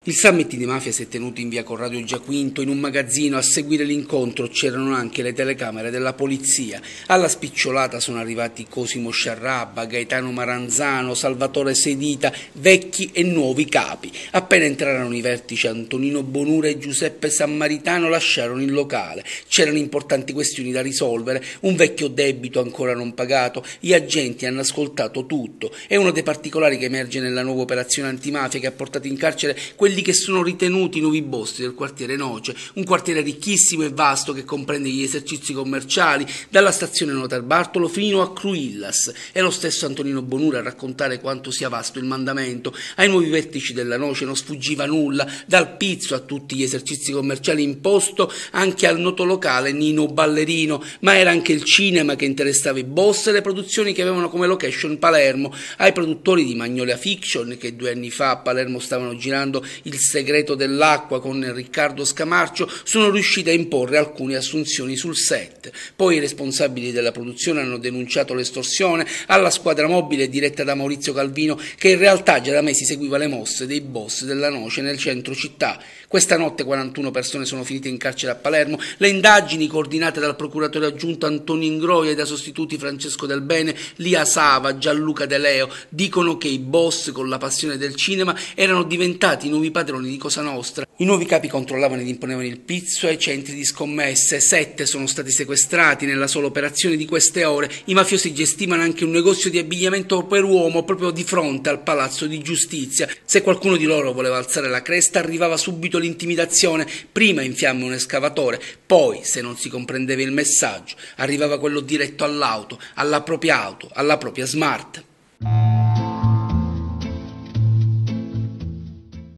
Il summit di mafia si è tenuto in via Corrado Giaquinto. In un magazzino a seguire l'incontro c'erano anche le telecamere della polizia. Alla spicciolata sono arrivati Cosimo Sciarrabba, Gaetano Maranzano, Salvatore Sedita, vecchi e nuovi capi. Appena entrarono i vertici Antonino Bonura e Giuseppe Sammaritano lasciarono il locale. C'erano importanti questioni da risolvere, un vecchio debito ancora non pagato. Gli agenti hanno ascoltato tutto. È uno dei particolari che emerge nella nuova operazione antimafia che ha portato in carcere quelli che sono ritenuti i nuovi boss del quartiere Noce, un quartiere ricchissimo e vasto che comprende gli esercizi commerciali dalla stazione Notar Bartolo fino a Cruillas. È lo stesso Antonino Bonura a raccontare quanto sia vasto il mandamento. Ai nuovi vertici della Noce non sfuggiva nulla, dal pizzo a tutti gli esercizi commerciali imposto anche al noto locale Nino Ballerino, ma era anche il cinema che interessava i boss e le produzioni che avevano come location Palermo. Ai produttori di Magnolia Fiction, che 2 anni fa a Palermo stavano girando Il segreto dell'acqua con Riccardo Scamarcio, sono riusciti a imporre alcune assunzioni sul set. Poi i responsabili della produzione hanno denunciato l'estorsione alla squadra mobile diretta da Maurizio Calvino, che in realtà già da mesi seguiva le mosse dei boss della Noce nel centro città. Questa notte 41 persone sono finite in carcere a Palermo. Le indagini, coordinate dal procuratore aggiunto Antonio Ingroia e da sostituti Francesco Del Bene, Lia Sava, Gianluca De Leo, dicono che i boss con la passione del cinema erano diventati i nuovi padroni di Cosa Nostra. I nuovi capi controllavano ed imponevano il pizzo ai centri di scommesse. 7 sono stati sequestrati nella sola operazione di queste ore. I mafiosi gestivano anche un negozio di abbigliamento per uomo proprio di fronte al Palazzo di Giustizia. Se qualcuno di loro voleva alzare la cresta, arrivava subito l'intimidazione. Prima in fiamme un escavatore, poi, se non si comprendeva il messaggio, arrivava quello diretto all'auto, alla propria smart.